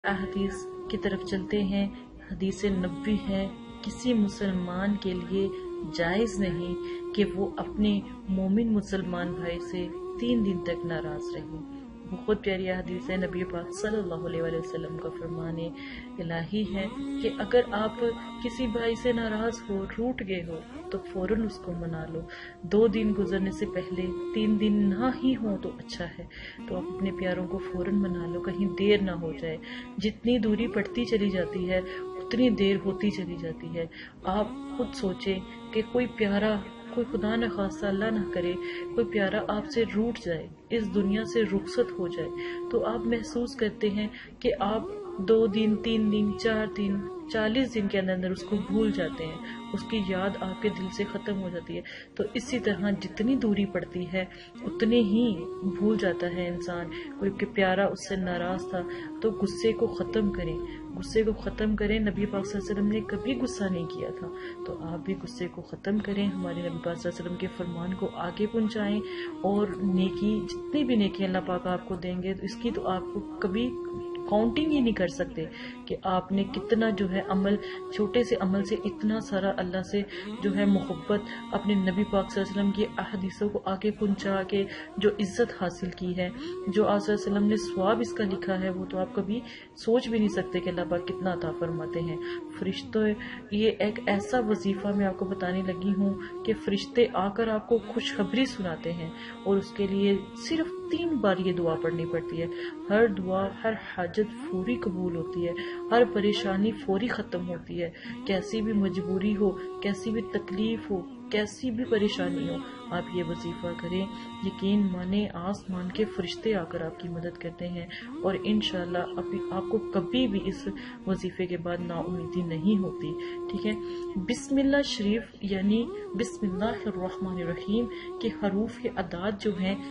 احادیث کی طرف چلتے ہیں۔ حدیث نبوی ہے، کسی مسلمان کے لیے جائز نہیں کہ وہ اپنے مومن مسلمان بھائی سے 3 دن تک ناراض رہے۔ بہت پیاری حدیث ہے، نبی پاک صلی اللہ علیہ وسلم کا فرمان الہی ہے کہ اگر آپ کسی بھائی سے ناراض ہو، روٹ گئے ہو، تو فوراً اس کو منا لو۔ 2 دن گزرنے سے پہلے 3 دن نہ ہی ہو تو اچھا ہے، تو آپ اپنے پیاروں کو فوراً منا لو، کہیں دیر نہ ہو جائے۔ جتنی دوری پڑتی چلی جاتی ہے اتنی دیر ہوتی چلی جاتی ہے۔ آپ خود سوچیں کہ کوئی پیارا، کوئی خدا نہ خواستہ اللہ نہ کرے، کوئی پیارا آپ سے روٹ جائے، اس دنیا سے رخصت ہو جائے، تو آپ محسوس کرتے ہیں کہ آپ 2 دن 3 دن 4 دن 40 دن کے اندر اس کو بھول جاتے ہیں، اس کی یاد آپ کے دل سے ختم ہو جاتی ہے۔ تو اسی طرح جتنی دوری پڑتی ہے اتنے ہی بھول جاتا ہے انسان۔ کوئی کہ پیارا اس سے ناراض تھا تو غصے کو ختم کریں، غصے کو ختم کریں۔ نبی پاک صلی اللہ علیہ وسلم نے کبھی غصہ نہیں کیا تھا، تو آپ بھی غصے کو ختم کریں، ہمارے نبی پاک صلی اللہ علیہ وسلم کے فرمان کو آگے پہنچائیں، اور نیکی، جتنی بھی نیکی اللہ پاک آپ کو دیں گے اس کی تو آپ کو کبھی کاؤنٹنگ ہی نہیں کر سکتے کہ آپ نے کتنا جو ہے عمل، چھوٹے سے عمل سے اتنا سارا اللہ سے جو ہے محبت، اپنے نبی پاک صلی اللہ علیہ وسلم کی احادیثوں کو آگے پہنچا کے جو عزت حاصل کی ہے، جو آپ صلی اللہ علیہ وسلم نے ثواب اس کا لکھا ہے، وہ تو آپ کبھی سوچ بھی نہیں سکتے کہ اللہ پاک کتنا عطا فرماتے ہیں۔ فرشتوں، یہ ایک ایسا وظیفہ میں آپ کو بتانے لگی ہوں کہ فرشتے آ کر آپ کو خوشخبری سناتے ہیں، اور اس کے لیے صرف 3 بار یہ دعا پڑھنی پڑتی ہے۔ ہر دعا، ہر حاجت فوری قبول ہوتی ہے، ہر پریشانی فوری ختم ہوتی ہے۔ کیسی بھی مجبوری ہو، کیسی بھی تکلیف ہو، کیسی بھی پریشانی ہو، آپ یہ وظیفہ کریں، یقین مانیں آسمان کے فرشتے آ کر آپ کی مدد کرتے ہیں، اور انشاءاللہ آپ کو کبھی بھی اس وظیفے کے بعد نا امیدی نہیں ہوتی۔ ٹھیک ہے، بسم اللہ شریف یعنی بسم اللہ الرحمن الرحیم کے حروف کے اعداد جو ہیں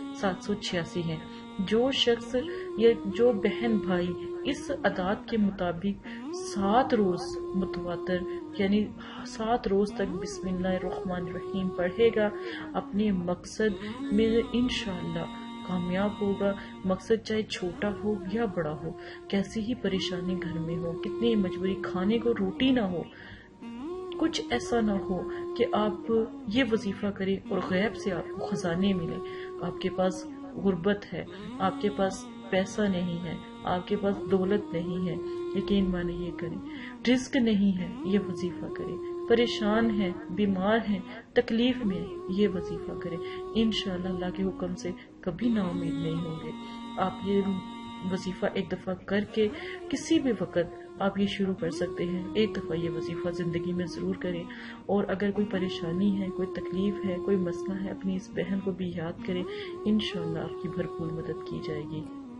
786 ہیں۔ جو شخص یا جو بہن بھائی اس اعداد کے مطابق 7 روز متواتر یعنی 7 روز تک بسم اللہ الرحمن الرحیم پڑھے گا، اپنے مقصد میں انشاءاللہ کامیاب ہوگا۔ مقصد چاہے چھوٹا ہو یا بڑا ہو، کیسی ہی پریشانی گھر میں ہو، کتنی مجبوری، کھانے کو روٹی نہ ہو، کچھ ایسا نہ ہو کہ آپ یہ وظیفہ کریں اور غیب سے آپ کو خزانے ملے۔ آپ کے پاس غربت ہے، آپ کے پاس پیسہ نہیں ہے، آپ کے پاس دولت نہیں ہے، یقین مانے یہ کریں۔ رزق نہیں ہے، یہ وظیفہ کریں۔ پریشان ہیں، بیمار ہیں، تکلیف میں ہیں، یہ وظیفہ کریں۔ انشاءاللہ اللہ کے حکم سے کبھی نا امید نہیں ہوں گے۔ آپ یہ وظیفہ ایک دفعہ کر کے کسی بھی وقت آپ یہ شروع کر سکتے ہیں۔ ایک دفعہ یہ وظیفہ زندگی میں ضرور کریں، اور اگر کوئی پریشانی ہے، کوئی تکلیف ہے، کوئی مسئلہ ہے، اپنی اس بہن کو بھی یاد کریں، انشاءاللہ آپ کی بھرپور مدد کی جائے گی۔